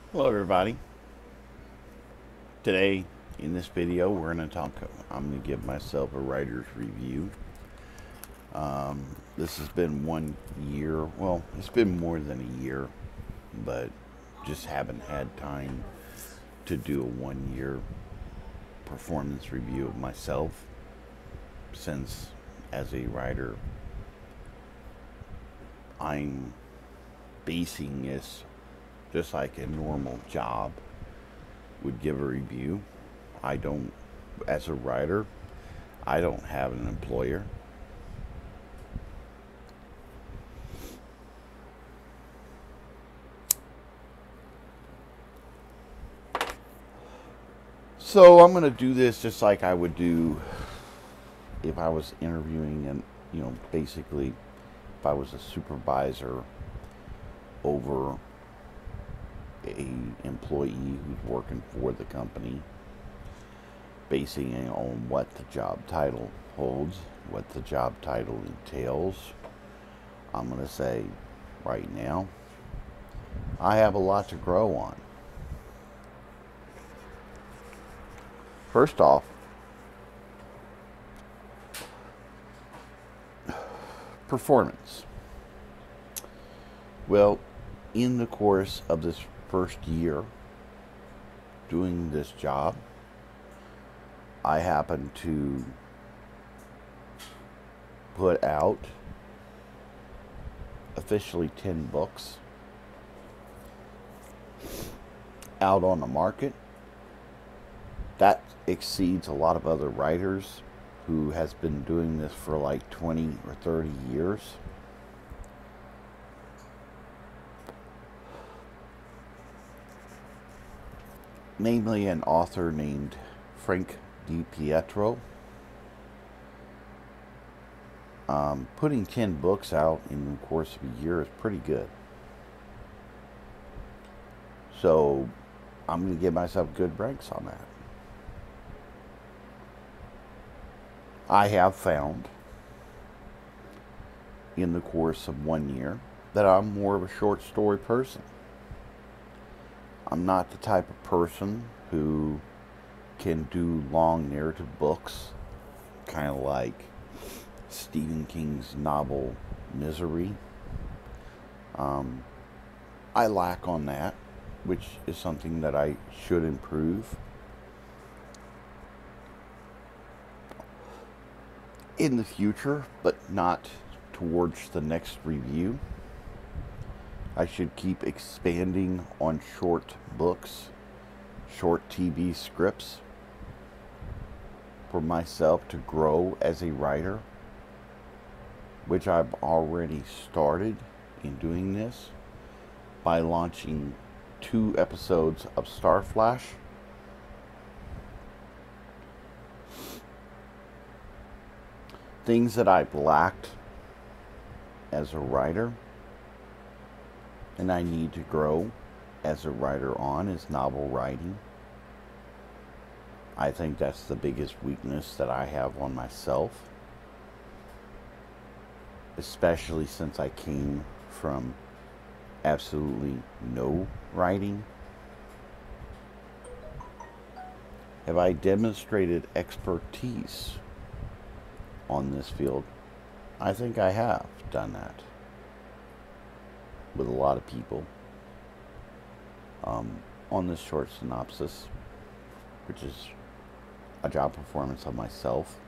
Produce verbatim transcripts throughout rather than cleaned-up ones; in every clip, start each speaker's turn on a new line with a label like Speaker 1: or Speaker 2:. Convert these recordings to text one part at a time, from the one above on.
Speaker 1: Hello everybody. Today in this video we're going to talk, I'm going to give myself a writer's review. Um, this has been one year, well it's been more than a year, but just haven't had time to do a one year performance review of myself, since as a writer I'm basing this just like a normal job would give a review. I don't, as a writer, I don't have an employer. So I'm going to do this just like I would do if I was interviewing, and, you know, basically if I was a supervisor over a employee who's working for the company, basing it on what the job title holds, what the job title entails. I'm going to say right now, I have a lot to grow on. First off, performance. Well, in the course of this first year doing this job, I happened to put out officially ten books out on the market. That exceeds a lot of other writers who has been doing this for like twenty or thirty years. Namely, an author named Frank DiPietro. Um, putting ten books out in the course of a year is pretty good. So I'm going to give myself good ranks on that. I have found in the course of one year that I'm more of a short story person. I'm not the type of person who can do long narrative books, kind of like Stephen King's novel Misery. Um, I lack on that, which is something that I should improve. In the future, but not towards the next review. I should keep expanding on short books, short T V scripts, for myself to grow as a writer, which I've already started in doing this by launching two episodes of Starflash. Things that I've lacked as a writer and I need to grow as a writer on is novel writing. I think that's the biggest weakness that I have on myself, especially since I came from absolutely no writing. Have I demonstrated expertise on this field? I think I have done that with a lot of people. Um, on this short synopsis, which is a job performance of myself,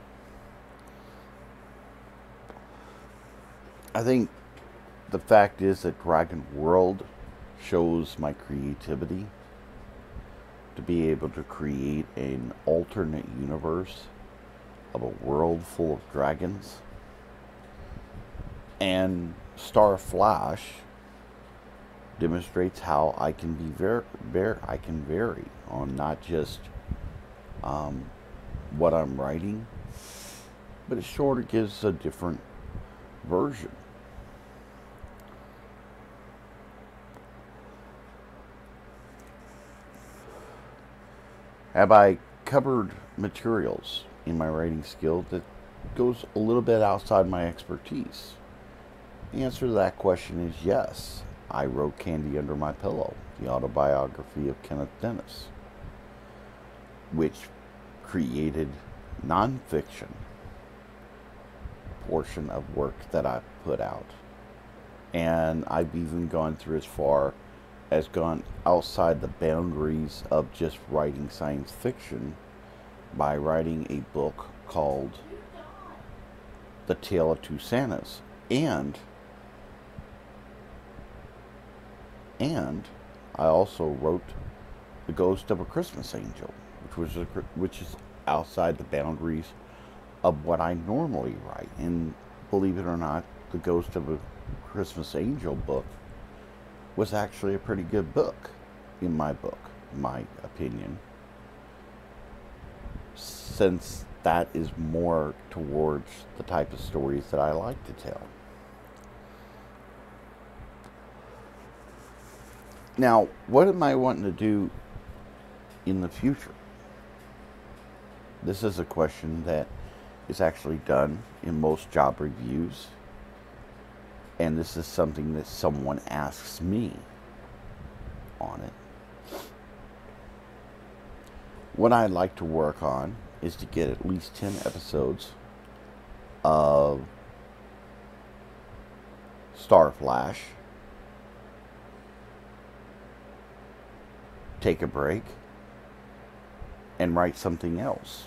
Speaker 1: I think the fact is that Dragon World shows my creativity to be able to create an alternate universe of a world full of dragons. And Starflash demonstrates how I can be very, very, I can vary on not just um, what I'm writing, but it sort of gives a different version. Have I covered materials in my writing skill that goes a little bit outside my expertise? The answer to that question is yes. I wrote Candy Under My Pillow, the autobiography of Kenneth Dennis, which created nonfiction portion of work that I put out. And I've even gone through as far as gone outside the boundaries of just writing science fiction by writing a book called The Tale of Two Santas. And and I also wrote The Ghost of a Christmas Angel, which was a, which is outside the boundaries of what I normally write. And believe it or not, The Ghost of a Christmas Angel book was actually a pretty good book in my book, my opinion, since that is more towards the type of stories that I like to tell. Now, what am I wanting to do in the future? This is a question that is actually done in most job reviews, and this is something that someone asks me on it. What I'd like to work on is to get at least ten episodes of Starflash, take a break, and write something else.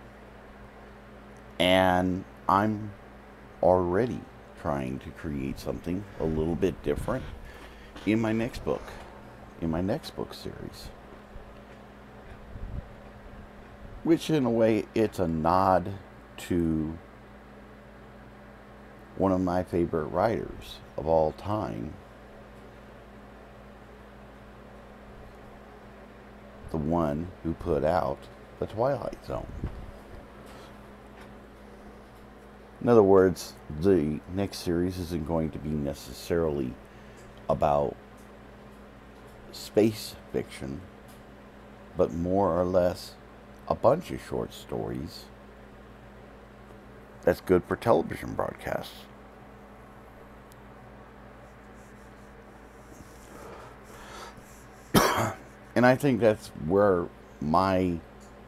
Speaker 1: And I'm already trying to create something a little bit different in my next book, in my next book series. Which in a way, it's a nod to one of my favorite writers of all time, the one who put out The Twilight Zone. In other words, the next series isn't going to be necessarily about space fiction, but more or less a bunch of short stories that's good for television broadcasts. And I think that's where my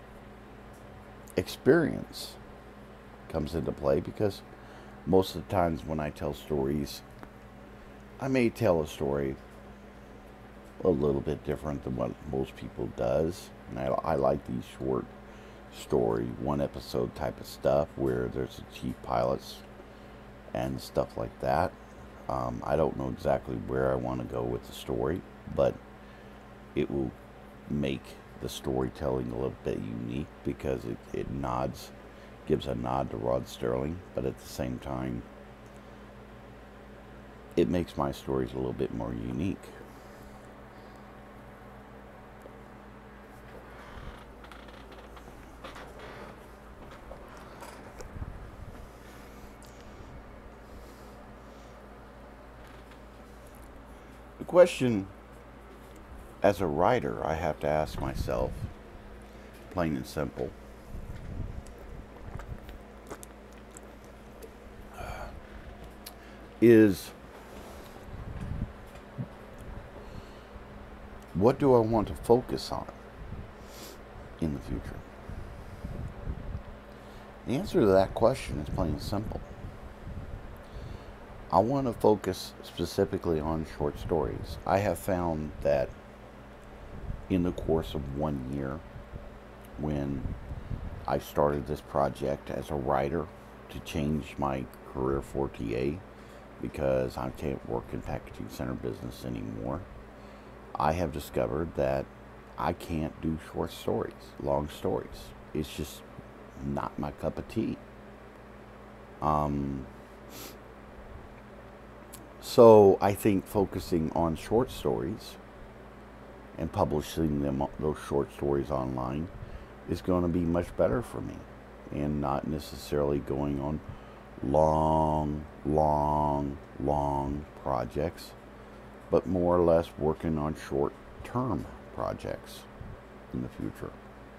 Speaker 1: experience comes into play, because most of the times when I tell stories, I may tell a story a little bit different than what most people does. And I, I like these short story, one episode type of stuff where there's a chief pilots and stuff like that. Um, I don't know exactly where I want to go with the story, but it will make the storytelling a little bit unique, because it, it nods, gives a nod to Rod Sterling, but at the same time, it makes my stories a little bit more unique. The question, as a writer, I have to ask myself, plain and simple, is what do I want to focus on in the future? The answer to that question is plain and simple. I want to focus specifically on short stories. I have found that in the course of one year, when I started this project as a writer to change my career for T A, because I can't work in packaging center business anymore, I have discovered that I can't do short stories, long stories. It's just not my cup of tea. Um, so I think focusing on short stories and publishing them, those short stories online, is going to be much better for me, and not necessarily going on long, long, long projects, but more or less working on short-term projects in the future.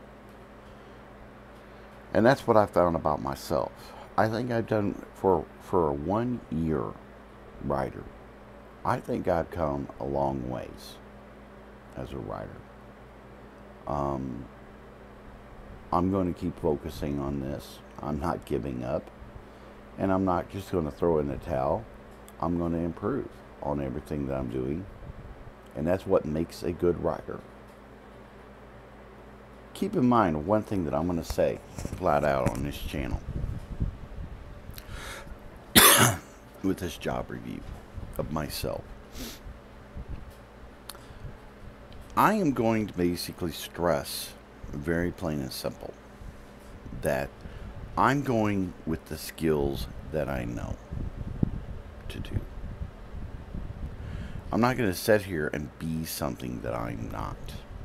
Speaker 1: And that's what I found about myself. I think I've done, for for a one-year writer, I think I've come a long ways as a writer. Um, I'm going to keep focusing on this. I'm not giving up. And I'm not just going to throw in the towel. I'm going to improve on everything that I'm doing. And that's what makes a good writer. Keep in mind one thing that I'm going to say flat out on this channel with this job review of myself. I am going to basically stress, very plain and simple, that I'm going with the skills that I know to do. I'm not going to sit here and be something that I'm not.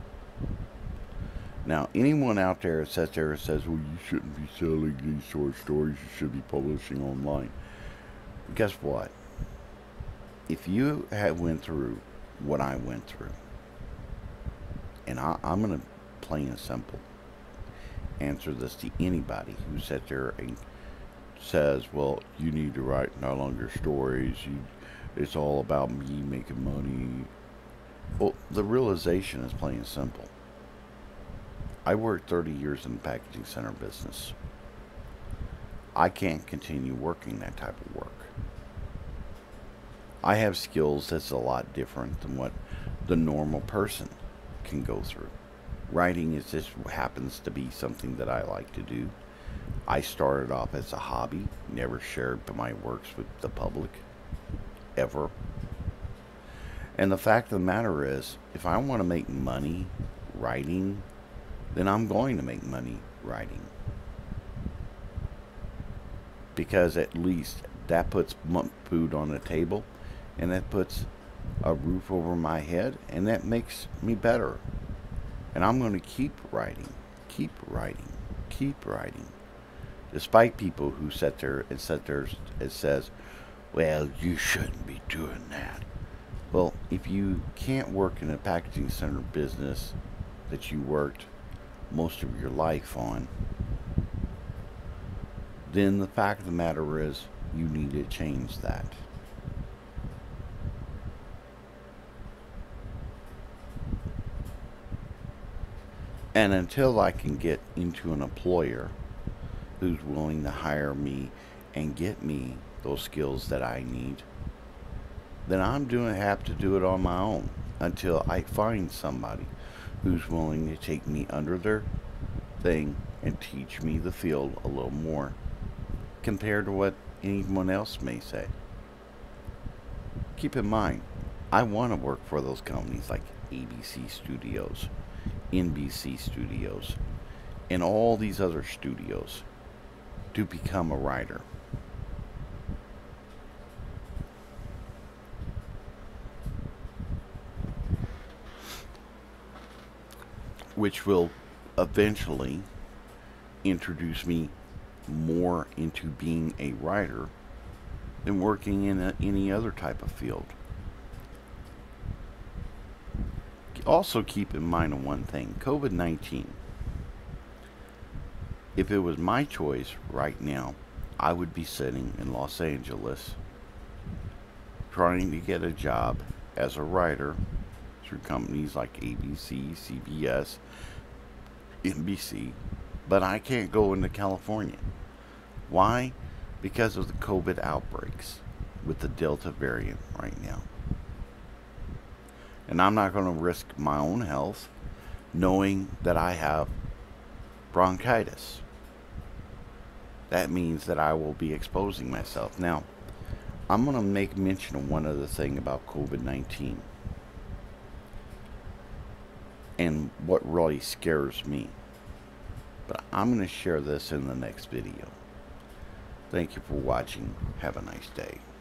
Speaker 1: Now, anyone out there that sits there and says, well, you shouldn't be selling these short stories, you should be publishing online. Guess what? If you had went through what I went through, and I, I'm going to plain and simple answer this to anybody who sits there and says, well, you need to write no longer stories, you, it's all about me making money. Well, the realization is plain and simple. I worked thirty years in the packaging center business. I can't continue working that type of work. I have skills that's a lot different than what the normal person can go through. Writing is just happens to be something that I like to do. I started off as a hobby, never shared my works with the public, ever. And the fact of the matter is, if I want to make money writing, then I'm going to make money writing. Because at least that puts food on the table, and that puts a roof over my head, and that makes me better. And I'm going to keep writing, keep writing, keep writing. Despite people who sit there and sit there and says, well, you shouldn't be doing that. Well, if you can't work in a packaging center business that you worked most of your life on, then the fact of the matter is you need to change that. And until I can get into an employer who's willing to hire me and get me those skills that I need, then I'm doing have to do it on my own until I find somebody who's willing to take me under their thing and teach me the field a little more compared to what anyone else may say. Keep in mind, I want to work for those companies like A B C Studios, N B C Studios, and all these other studios to become a writer. Which will eventually introduce me more into being a writer than working in a, any other type of field. Also keep in mind one thing, COVID nineteen. If it was my choice right now, I would be sitting in Los Angeles trying to get a job as a writer through companies like A B C, C B S, N B C, but I can't go into California. Why? Because of the COVID outbreaks with the Delta variant right now. And I'm not going to risk my own health knowing that I have bronchitis. That means that I will be exposing myself. Now, I'm going to make mention of one other thing about COVID nineteen. And what really scares me. But I'm going to share this in the next video. Thank you for watching. Have a nice day.